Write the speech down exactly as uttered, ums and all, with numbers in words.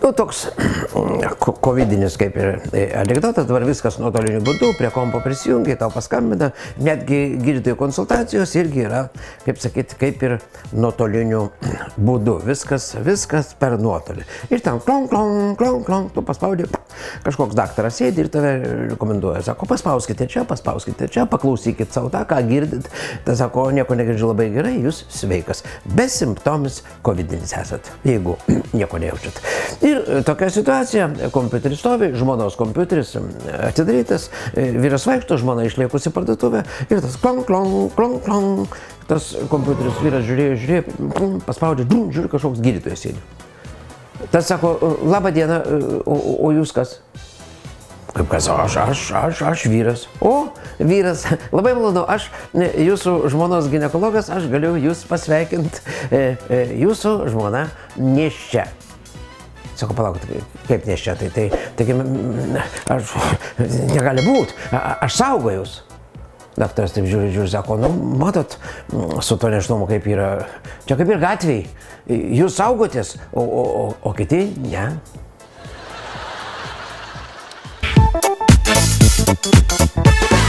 Nu, toks kovidinis kaip ir anekdotas, dabar viskas nuotoliniu būdu, prie kompo prisijungia, tau paskambina, netgi gydytojų konsultacijos irgi yra, kaip sakyti, kaip ir nuotoliniu būdu, viskas, viskas per nuotolį. Ir ten klong, klong, klong, klong, tu paspaudė, kažkoks daktaras sėdi ir tave rekomenduoja, sako, paspauskite čia, paspauskite čia, paklausykit savo tą, ką girdit, tai sako, nieko negirdžiu labai gerai, jūs sveikas, besimptomis kovidinis esat, jeigu nieko nejaučiat. Ir tokia situacija, kompiuteris stovi, žmonos kompiuteris atidarytas, vyras vaikšto, žmona išliekusi parduotuvę ir tas klong, klong, klong, klong, tas kompiuteris vyras žiūrėjo, žiūrėjo, paspaudė, dum, žiūri, kažkoks gydytojas sėdi. Tas sako, laba diena, o, o jūs kas? Kaip kas, aš, aš, aš, aš vyras. O, vyras, labai malonu, aš jūsų žmonos ginekologas, aš galiu jūs pasveikinti, jūsų žmona nėščia. Sako, palaukit, kaip nėščia, tai, tai, taigi, aš, negali būt, aš saugojus. Daktaras taip žiūri, žiūri, sako, nu, matot, su to neštumu kaip yra, čia kaip ir gatvėj, jūs saugotės, o, o, o, o kiti ne. Thank you.